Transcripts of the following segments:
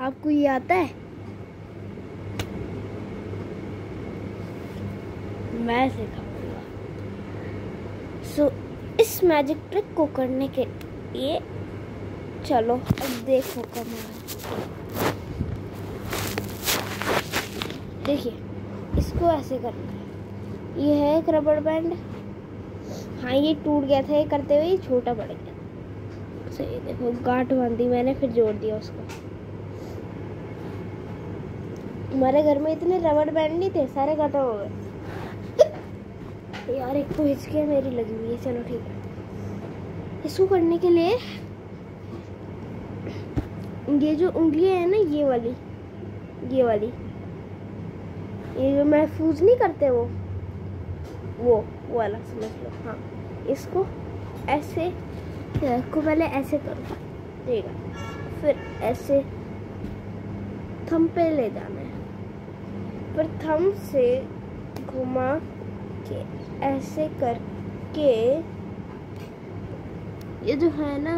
आपको ये आता है? मैं सिखाऊंगा। इस मैजिक ट्रिक को करने के लिए चलो अब देखो कमाल। देखिए, इसको ऐसे करना है। ये है एक रबड़ बैंड। हाँ, ये टूट गया था ये करते हुए, ये छोटा पड़ गया। सही देखो, गांठ बांधी मैंने, फिर जोड़ दिया उसको। हमारे घर में इतने रबड़ बैंड नहीं थे, सारे खत्म हो गए। यार एक तो हिचकियाँ मेरी लगी हुई है। चलो ठीक है, इसको करने के लिए ये जो उंगलियां है ना, ये वाली ये जो महफूज नहीं करते वो वाला समझ लो। हाँ, इसको ऐसे को पहले ऐसे करो, ठीक है, फिर ऐसे थंब पे ले जाना है, फिर थंब से घुमा के ऐसे करके ये जो है ना,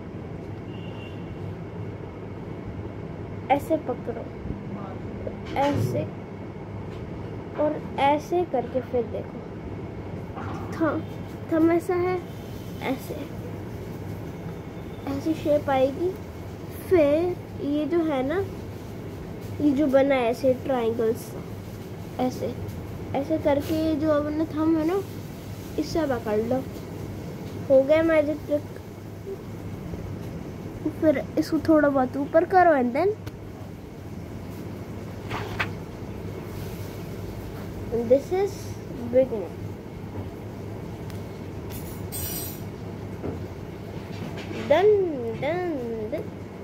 ऐसे पकड़ो, ऐसे और ऐसे करके फिर देखो, थंब ऐसा है, ऐसी शेप आएगी। फिर ये जो है ना, ये जो बना है ऐसे ट्रायंगल्स, ऐसे करके ये जो अपने थंब है ना, इससे पकड़ लो। हो गया मैजिक ट्रिक। फिर इसको थोड़ा बहुत ऊपर करो and then this is beginning. Done done done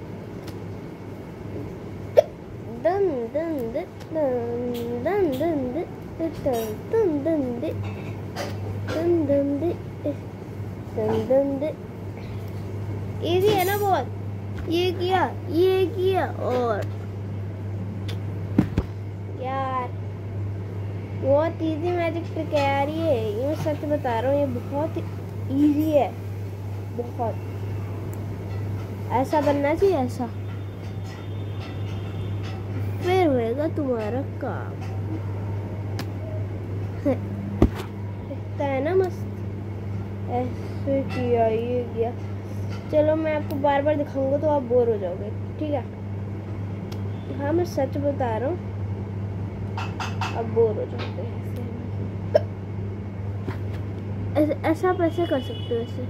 done done done done done done. Easy है ना बहुत? ये किया और यार बहुत इजी मैजिक ट्रिक है यार। ये मैं सच बता रहा हूँ, ये बहुत इजी है, बहुत। ऐसा बनना चाहिए, ऐसा, फिर होएगा तुम्हारा काम। दिखता है ना मस्त? ऐसे किया, ये किया। चलो मैं आपको बार बार दिखाऊंगा तो आप बोर हो जाओगे, ठीक है? हाँ, मैं सच बता रहा हूँ, आप बोर हो जाओगे। ऐसा आप ऐसे कर सकते हो, ऐसे।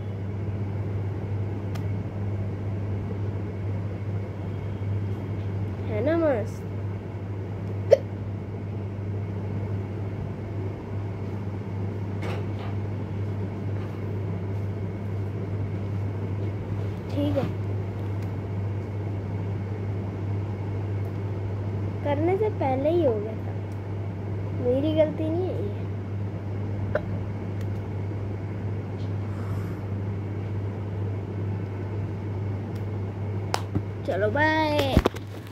है ना मस्त? ठीक है, करने से पहले ही हो गया था, मेरी गलती नहीं है ये। चलो बाय।